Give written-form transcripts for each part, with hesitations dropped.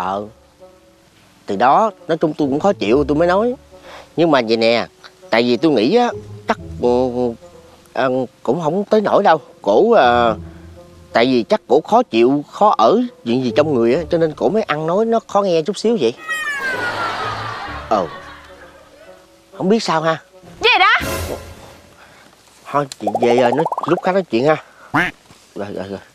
Từ đó nói chung tôi cũng khó chịu tôi mới nói. Nhưng mà vậy nè, tại vì tôi nghĩ á chắc cũng không tới nỗi đâu. Cổ tại vì chắc cổ khó chịu, khó ở chuyện gì trong người á, cho nên cổ mới ăn nói nó khó nghe chút xíu vậy. Không biết sao ha. Gì đó? Thôi chị về rồi, lúc khác nói chuyện ha. Rồi.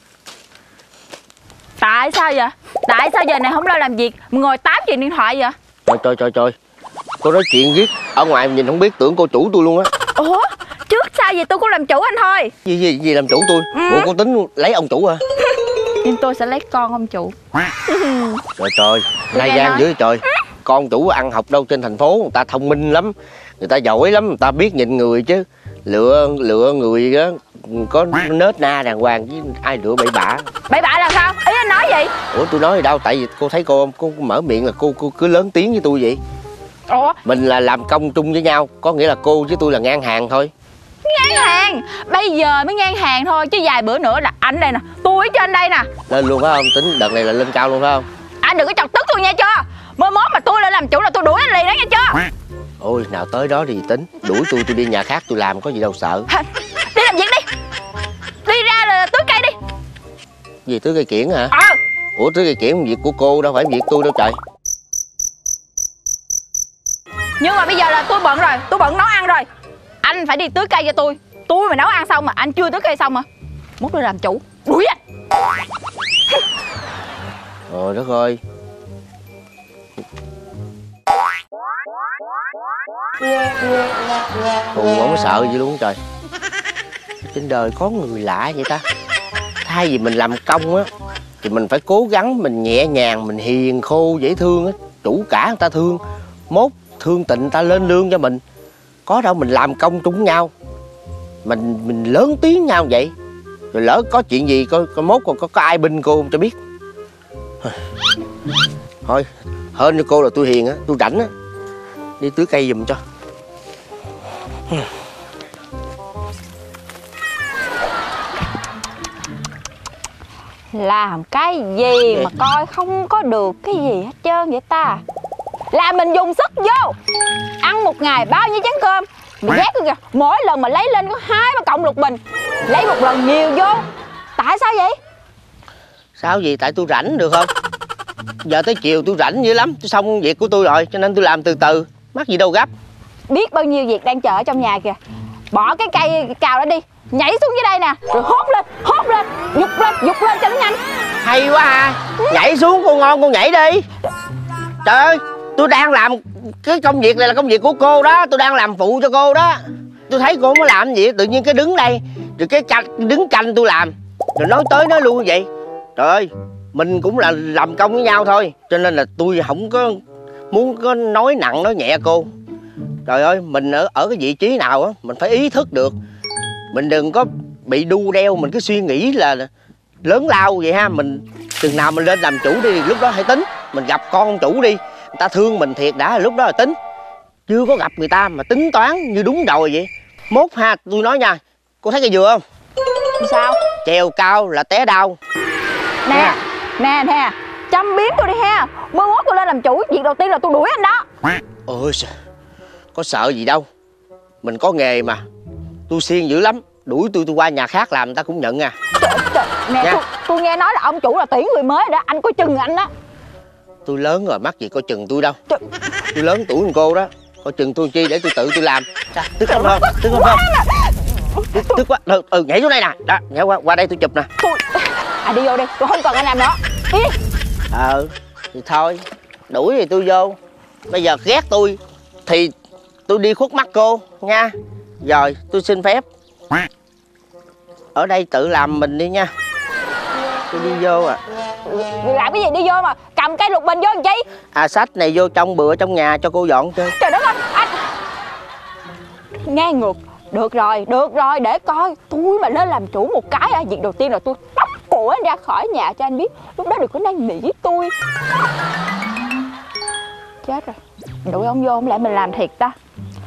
Tại sao vậy? Tại sao giờ này không lo làm việc mà ngồi tám chuyện điện thoại vậy? Trời. Cô nói chuyện viết ở ngoài nhìn không biết, tưởng cô chủ tôi luôn á. Ủa? Trước sau gì tôi cũng làm chủ anh thôi. Gì làm chủ tôi? Ủa cô tính lấy ông chủ hả? Nhưng tôi sẽ lấy con ông chủ. Trời, nay gian dữ trời. Con chủ ăn học đâu, trên thành phố người ta thông minh lắm, người ta giỏi lắm, người ta biết nhìn người chứ. Lựa người đó có nết na đàng hoàng chứ ai lựa bậy bạ. Bậy bạ là sao? Ý anh nói gì? Ủa tôi nói gì đâu, tại vì cô thấy cô mở miệng là cô cứ lớn tiếng với tôi vậy. Ủa? Mình là làm công chung với nhau, có nghĩa là cô với tôi là ngang hàng thôi. Ngang hàng? Bây giờ mới ngang hàng thôi, chứ vài bữa nữa là anh đây nè, tôi ở trên đây nè. Lên luôn phải không? Tính đợt này là lên cao luôn phải không? Anh đừng có chọc tức tôi nha chưa? Mới mốt mà tôi lên làm chủ là tôi đuổi anh liền đó nha chưa? Ôi nào tới đó thì tính. Đuổi tôi đi nhà khác tôi làm, có gì đâu sợ. Đi làm việc đi. Đi ra là tưới cây đi. Gì tưới cây kiển hả? Ủa tưới cây kiển việc của cô đâu phải việc tôi đâu trời. Nhưng mà bây giờ là tôi bận rồi, tôi bận nấu ăn rồi. Anh phải đi tưới cây cho tôi. Tôi mà nấu ăn xong mà anh chưa tưới cây xong mà mốt tôi làm chủ, đuổi anh. Trời đất ơi. Cô không có sợ gì luôn trời. Trên đời có người lạ vậy ta. Thay vì mình làm công á thì mình phải cố gắng, mình nhẹ nhàng, mình hiền khô dễ thương á, chủ cả người ta thương, mốt thương tình người ta lên lương cho mình. Có đâu mình làm công chung nhau mình lớn tiếng nhau vậy, rồi lỡ có chuyện gì coi mốt còn có ai binh cô không cho biết. Thôi hên cho cô là tôi hiền á, tôi rảnh á, đi tưới cây giùm cho. Làm cái gì mà coi không có được cái gì hết trơn vậy ta? Là mình dùng sức vô. Ăn một ngày bao nhiêu chén cơm mà giác kìa, mỗi lần mà lấy lên có 2-3 cọng lục bình. Lấy một lần nhiều vô. Tại sao vậy? Sao gì? Tại tôi rảnh được không? Giờ tới chiều tôi rảnh dữ lắm, tôi xong việc của tôi rồi, cho nên tôi làm từ từ, mắc gì đâu gấp. Biết bao nhiêu việc đang chờ ở trong nhà kìa. Bỏ cái cây cào đó đi, nhảy xuống dưới đây nè, rồi hốt lên, giục lên cho nó nhanh. Hay quá à. Nhảy xuống cô ngon, cô nhảy đi. Trời ơi, tôi đang làm cái công việc này là công việc của cô đó, tôi đang làm phụ cho cô đó. Tôi thấy cô mới làm gì tự nhiên cái đứng đây, rồi cái đứng canh tôi làm, rồi nói tới nói luôn vậy. Trời ơi, mình cũng là làm công với nhau thôi, cho nên là tôi không có muốn có nói nặng nói nhẹ cô. Trời ơi, mình ở cái vị trí nào á mình phải ý thức được. Mình đừng có bị đu đeo, mình cứ suy nghĩ là lớn lao vậy ha. Mình chừng nào mình lên làm chủ đi thì lúc đó hãy tính. Mình gặp con chủ đi, người ta thương mình thiệt đã, lúc đó là tính. Chưa có gặp người ta mà tính toán như đúng rồi vậy. Mốt ha, tôi nói nha, cô thấy cây dừa không? Sao? Trèo cao là té đau. Nè, chăm biếm tôi đi ha. Mới mốt tôi lên làm chủ, việc đầu tiên là tôi đuổi anh đó. Ôi, có sợ gì đâu. Mình có nghề mà. Tôi siêng dữ lắm. Đuổi tôi qua nhà khác làm người ta cũng nhận à. Trời, nè, tôi nghe nói là ông chủ là tuyển người mới rồi đó. Anh coi chừng anh đó. Tôi lớn rồi, mắc gì coi chừng tôi đâu. Tôi lớn tuổi hơn cô đó. Coi chừng tôi chi để tôi tự tôi làm. Sao? Tức không không? Tức không không? Tức quá. Nhảy xuống đây nè. Đó, nhảy qua đây tôi chụp nè. Đi vô đi, tôi không cần anh làm nữa. Đi. Thì thôi. Đuổi thì tôi vô. Bây giờ ghét tôi thì tôi đi khuất mắt cô nha. Rồi tôi xin phép ở đây tự làm mình đi nha. Tôi đi vô à. Làm cái gì đi vô mà cầm cây lục bình vô làm chi? Sách này vô trong bừa trong nhà cho cô dọn chơi. Trời đất ơi, anh nghe ngược. Được rồi, để coi. Tôi mà lên làm chủ một cái việc đầu tiên là tôi tóc cổ anh ra khỏi nhà cho anh biết. Lúc đó đừng có năn nỉ tôi. Chết rồi, đuổi ông vô không lẽ mình làm thiệt ta.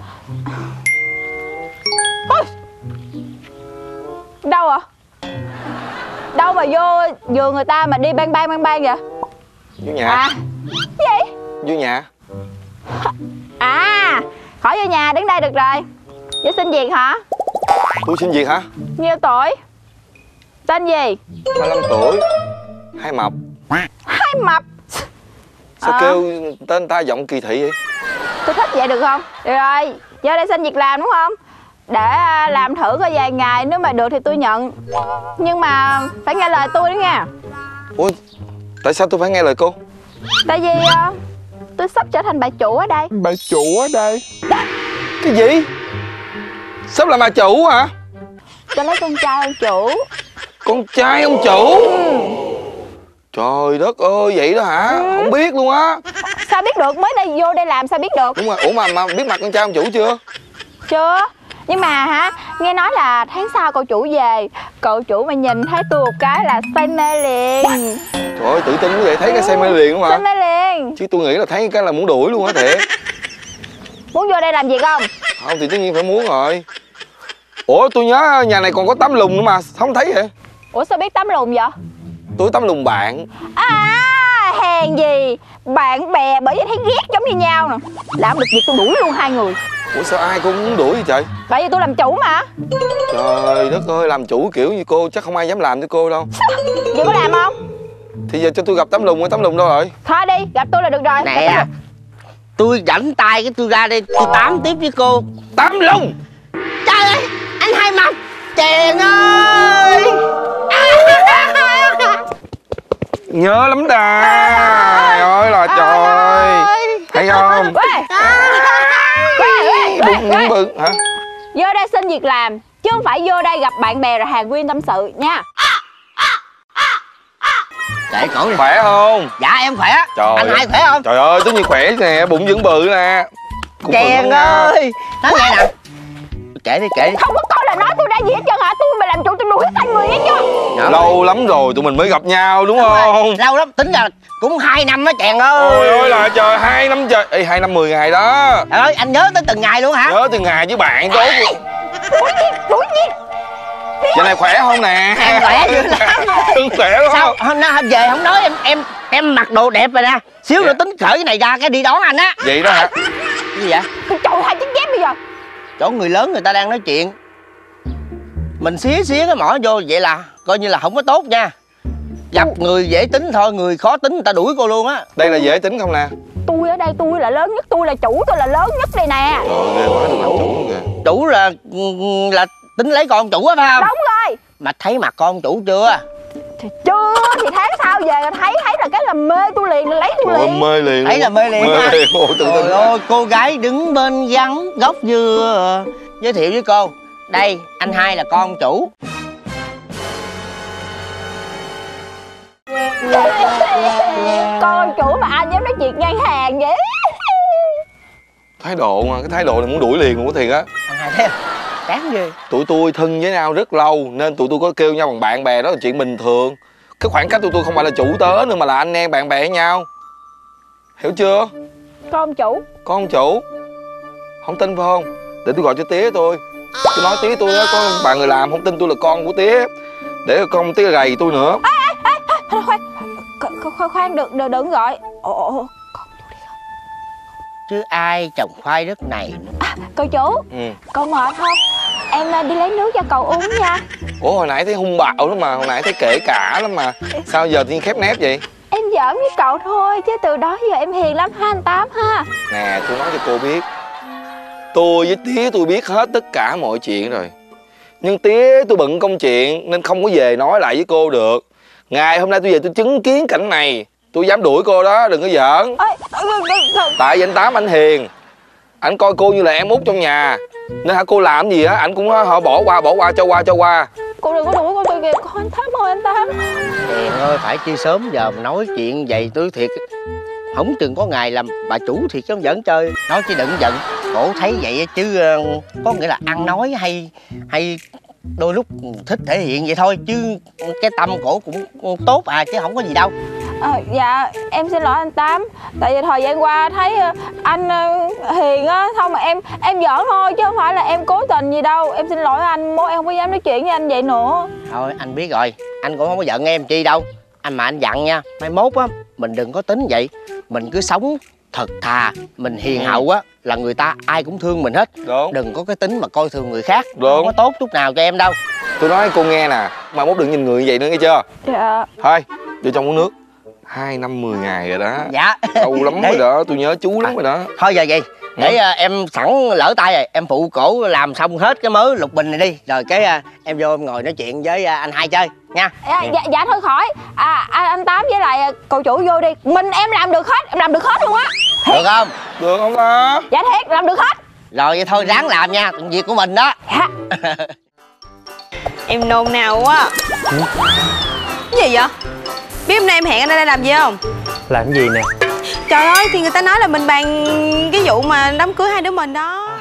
Đâu à? Đâu mà vô vườn người ta mà đi bang bang vậy? Nhà. Vô nhà. À, khỏi vô nhà, đứng đây được rồi. Vô xin việc hả? Tôi xin việc hả? Nhiêu tuổi? Tên gì? 25 tuổi. Hai mập. Hai mập. Sao kêu tên ta giọng kỳ thị vậy? Tôi thích vậy được không? Được rồi, vô đây xin việc làm đúng không? Để làm thử coi vài ngày, nếu mà được thì tôi nhận. Nhưng mà phải nghe lời tôi đó nha. Ủa, tại sao tôi phải nghe lời cô? Tại vì tôi sắp trở thành bà chủ ở đây. Bà chủ ở đây? Cái gì? Sắp làm bà chủ hả? Tôi lấy con trai ông chủ. Con trai ông chủ? Trời đất ơi, vậy đó hả? Không biết luôn á. Sao biết được, mới đây vô đây làm sao biết được? Đúng rồi, ủa mà biết mặt con trai ông chủ chưa? Chưa. Nhưng mà hả, nghe nói là tháng sau cậu chủ về, cậu chủ mà nhìn thấy tôi một cái là say mê liền. Trời ơi, tự tin như vậy, thấy cái say mê liền luôn Say hả? mê liền. Chứ tôi nghĩ là thấy cái là muốn đuổi luôn á thiệt. Muốn vô đây làm gì không? Không thì tất nhiên phải muốn rồi. Ủa, tôi nhớ nhà này còn có tấm lùng nữa mà, không thấy vậy? Ủa sao biết tấm lùn vậy? Tôi tấm lùng bạn. À, hèn gì. Bạn bè bởi vì thấy ghét giống như nhau nè. Làm được việc tôi đuổi luôn hai người. Ủa sao ai cũng muốn đuổi vậy trời? Tại vì tôi làm chủ mà. Trời đất ơi, làm chủ kiểu như cô chắc không ai dám làm với cô đâu. Vậy có làm không? Thì giờ cho tôi gặp tấm lùng, tấm lùng đâu rồi? Thôi đi, gặp tôi là được rồi. Nè, tôi rảnh tay cái tôi ra đây tôi tám tiếp với cô. Tấm lùng! Trời ơi, anh Hai Mập, chèn ơi. Nhớ lắm đà. Trời ơi là trời. Thấy không? Bụng bự hả? Vô đây xin việc làm, chứ không phải vô đây gặp bạn bè rồi hàng nguyên tâm sự nha. Kệ cổ đi. Khỏe không? Dạ em khỏe. Trời Anh Hai khỏe không? Trời ơi, tất nhiên khỏe nè, bụng vẫn bự nè. Chèn ơi. Nói nghe nè. Kệ đi, kệ đi. Không có câu là nói tôi ra gì hết trơn hả? Tôi mà làm chủ tôi đuổi hết người hết chứ. Lâu lắm rồi tụi mình mới gặp nhau đúng không? Lâu lắm, tính ra cũng 2 năm á Chèn ơi. Ôi ơi là trời, 2 năm trời. Ê, 2 năm 10 ngày đó. Trời ơi, anh nhớ tới từng ngày luôn hả? Nhớ từng ngày với bạn tốt luôn. Đuổi nhiên. Giờ này khỏe không nè? Em khỏe dữ lắm. Khỏe lắm. Sao hôm nay về không nói em mặc đồ đẹp rồi nè. Xíu nữa tính khởi cái này ra cái đi đón anh á. Vậy đó hả? Gì vậy? Tôi trội hai chiếc dép bây giờ. Chỗ người lớn người ta đang nói chuyện, mình xía cái mỏ vô vậy là coi như là không có tốt nha. Gặp người dễ tính thôi, người khó tính người ta đuổi cô luôn á. Đây là dễ tính không nè? Tôi ở đây tôi là lớn nhất, tôi là chủ, tôi là lớn nhất đây nè. Trời ơi, ghê quá, đừng làm chủ luôn kìa. Chủ là tính lấy con chủ á phải không? Đúng rồi. Mà thấy mặt con chủ chưa? Thì chưa, thì tháng sau về thấy là cái là mê tôi liền, là lấy tôi Ôi, liền. mê liền. Thấy là mê liền Mê ha. liền. Ôi, tự tin. Trời ơi, cô gái đứng bên gắn gốc dưa. Giới thiệu với cô, đây anh Hai là con chủ. Con chủ mà anh dám nói chuyện ngang hàng vậy. Thái độ mà, cái thái độ này muốn đuổi liền luôn á thiệt á. Anh Hai thấy không? Cán ghê. Tụi tôi thân với nhau rất lâu nên tụi tôi có kêu nhau bằng bạn bè, đó là chuyện bình thường. Cái khoảng cách tụi tôi không phải là chủ tớ nữa mà là anh em bạn bè với nhau. Hiểu chưa? Con chủ. Con chủ. Không tin phải không? Để tôi gọi cho tía tôi nói tía tôi đó, có bà người làm không tin tôi là con của tía, để con tía gầy tôi nữa. Thôi khoan, đừng gọi. Ồ, con chủ đi không? Chứ ai trồng khoai đất này nữa. Cậu chủ, cậu mệt không? Em đi lấy nước cho cậu uống nha. Ủa hồi nãy thấy hung bạo lắm mà, hồi nãy thấy kể cả lắm mà, sao giờ tự nhiên khép nép vậy? Em giỡn với cậu thôi, chứ từ đó giờ em hiền lắm ha anh Tám ha. Nè tôi nói cho cô biết, tôi với tía tôi biết hết tất cả mọi chuyện rồi. Nhưng tía tôi bận công chuyện nên không có về nói lại với cô được. Ngày hôm nay tôi về tôi chứng kiến cảnh này, tôi dám đuổi cô đó, đừng có giỡn. Tại vì anh Tám anh hiền, anh coi cô như là em út trong nhà, nên hả cô làm gì á anh cũng họ bỏ qua cho qua. Cô đừng có đuổi con tôi kìa, con anh Tám ơi anh Tám. Tiền ơi, phải chi sớm giờ mà nói chuyện vậy tôi thiệt không chừng có ngày làm bà chủ thiệt chứ không giỡn chơi. Nói chứ đừng giận, cổ thấy vậy chứ có nghĩa là ăn nói hay đôi lúc thích thể hiện vậy thôi, chứ cái tâm cổ cũng tốt à, chứ không có gì đâu. Dạ em xin lỗi anh Tám, tại vì thời gian qua thấy anh hiền á, thôi mà em giỡn thôi chứ không phải là em cố tình gì đâu. Em xin lỗi anh, mốt em không có dám nói chuyện với anh vậy nữa. Thôi anh biết rồi, anh cũng không có giận em chi đâu. Anh mà anh dặn nha, mai mốt á mình đừng có tính vậy, mình cứ sống Thật thà mình hiền hậu á là người ta ai cũng thương mình hết. Đúng. Đừng có cái tính mà coi thường người khác. Đúng. Không có tốt chút nào cho em đâu. Tôi nói cô nghe nè, mai mốt đừng nhìn người như vậy nữa nghe chưa? Dạ. Thôi vô trong uống nước. 2 năm 10 ngày rồi đó. Dạ. Lâu lắm rồi đó, tôi nhớ chú lắm rồi đó. Thôi giờ vậy để em sẵn lỡ tay rồi, em phụ cổ làm xong hết cái mớ lục bình này đi. Rồi cái em vô em ngồi nói chuyện với anh hai chơi nha. Dạ thôi khỏi. Anh Tám với lại cậu chủ vô đi. Mình em làm được hết, em làm được hết luôn á. Được không? Được không ta? Dạ thiệt, làm được hết. Rồi vậy thôi ráng làm nha, công việc của mình đó. Dạ. Em nôn nao quá. Cái gì vậy? Biết hôm nay em hẹn anh đây làm gì không? Làm gì nè? Trời ơi, thì người ta nói là mình bàn cái vụ mà đám cưới hai đứa mình đó.